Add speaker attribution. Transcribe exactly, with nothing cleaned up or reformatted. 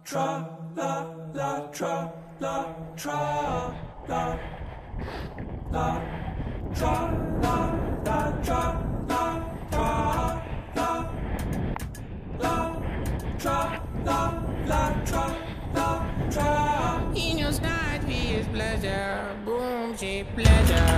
Speaker 1: tra la la tra la tra la la tra la la tra la tra la la tra la la tra la tra.
Speaker 2: In your side, he is pleasure, boom, she pleasure.